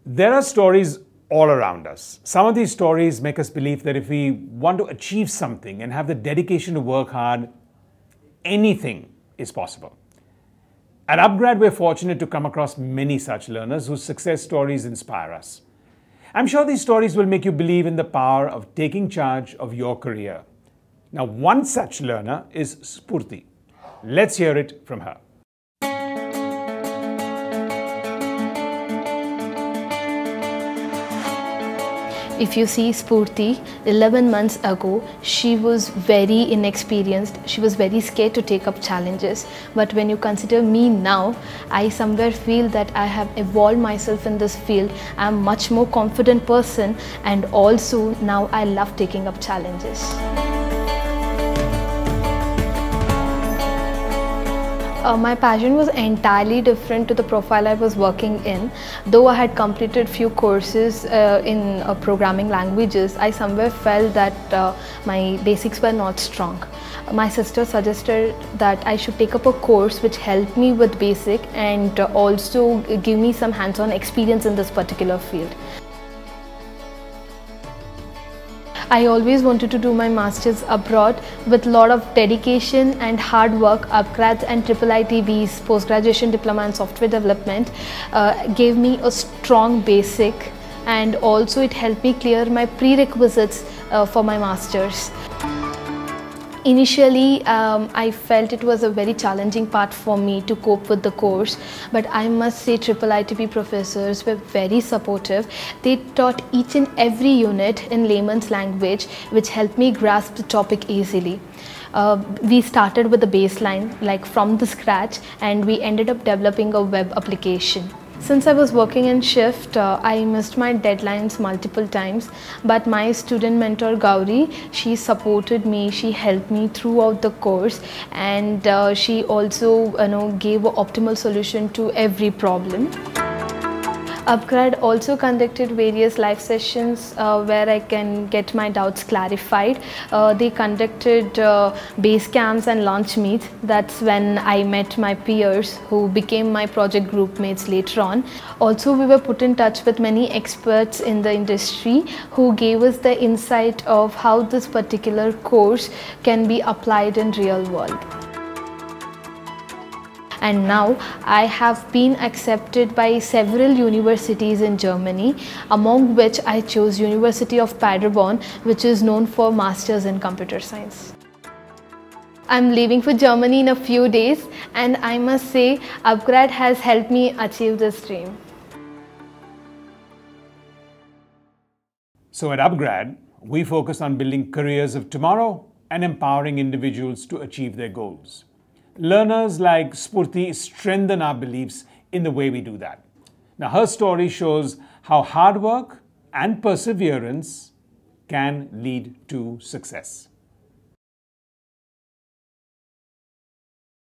There are stories all around us. Some of these stories make us believe that if we want to achieve something and have the dedication to work hard, anything is possible. At upGrad, we're fortunate to come across many such learners whose success stories inspire us. I'm sure these stories will make you believe in the power of taking charge of your career. Now, one such learner is Spoorthi. Let's hear it from her. If you see Spoorthi, 11 months ago, she was very inexperienced. She was very scared to take up challenges. But when you consider me now, I somewhere feel that I have evolved myself in this field. I'm a much more confident person, and also now I love taking up challenges. My passion was entirely different to the profile I was working in. Though I had completed few courses in programming languages, I somewhere felt that my basics were not strong. My sister suggested that I should take up a course which helped me with basic and also give me some hands-on experience in this particular field. I always wanted to do my masters abroad. With a lot of dedication and hard work, upGrad and IIIT's post-graduation diploma in software development gave me a strong basic, and also it helped me clear my prerequisites for my masters. Initially, I felt it was a very challenging part for me to cope with the course, but I must say IIIT professors were very supportive. They taught each and every unit in layman's language, which helped me grasp the topic easily. We started with the baseline, like from the scratch, and we ended up developing a web application. Since I was working in shift, I missed my deadlines multiple times, but my student mentor Gauri, she supported me, she helped me throughout the course, and she also gave an optimal solution to every problem. upGrad also conducted various live sessions where I can get my doubts clarified. They conducted base camps and launch meets. That's when I met my peers who became my project group mates later on. Also, we were put in touch with many experts in the industry who gave us the insight of how this particular course can be applied in real world. And now I have been accepted by several universities in Germany, among which I chose University of Paderborn, which is known for Masters in Computer Science. I'm leaving for Germany in a few days, and I must say upGrad has helped me achieve this dream. So at upGrad, we focus on building careers of tomorrow and empowering individuals to achieve their goals. Learners like Spoorthi strengthen our beliefs in the way we do that. Now, her story shows how hard work and perseverance can lead to success.